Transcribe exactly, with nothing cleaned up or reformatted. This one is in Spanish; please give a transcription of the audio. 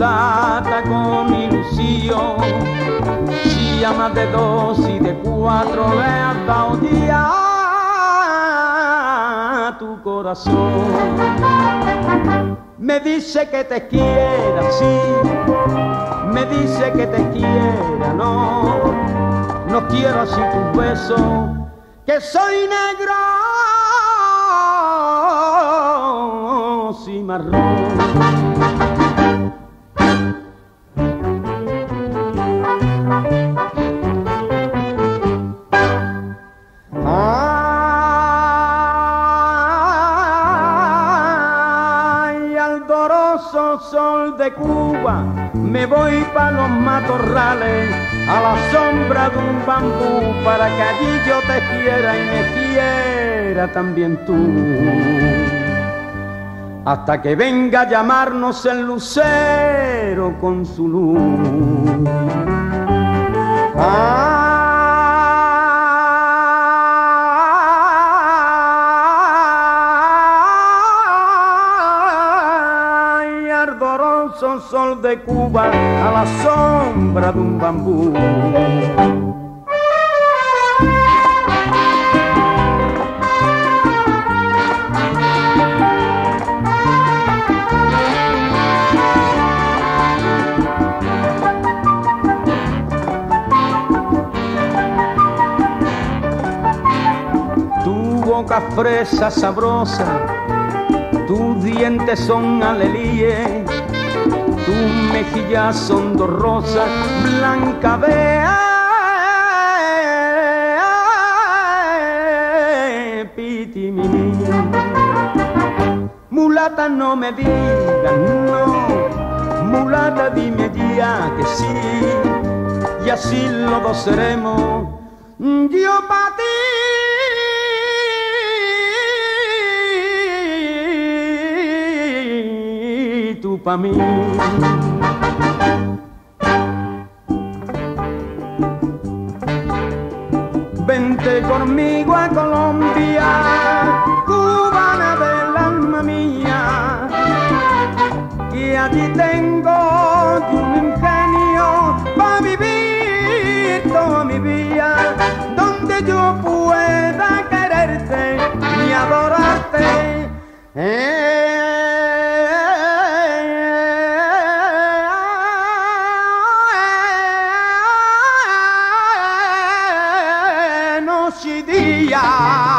mulata con ilusión. Si a más de dos y de cuatro le has dado ya tu corazón. Me dice que te quiera, sí, me dice que te quiera, no, no quiero así tus besos, que soy negro, cimarrón. Sol de Cuba, me voy pa' los matorrales, a la sombra de un bambú, para que allí yo te quiera y me quiera también tú. Hasta que venga a llamarnos el lucero con su luz. Ah, sol de Cuba, a la sombra de un bambú. Tu boca fresa sabrosa, tus dientes son alelíes, tus mejillas son dos rosas, blanca vea, piti mi niña. Mulata no me digas no, mulata dime ya que sí, y así los dos seremos, yo pa' ti, tú pa' mí. Vente conmigo a Colombia, cubana del alma mía, que allí tengo un ingenio pa' vivir toda mi vida, donde yo pueda quererte y adorarte. Eh, noche y día.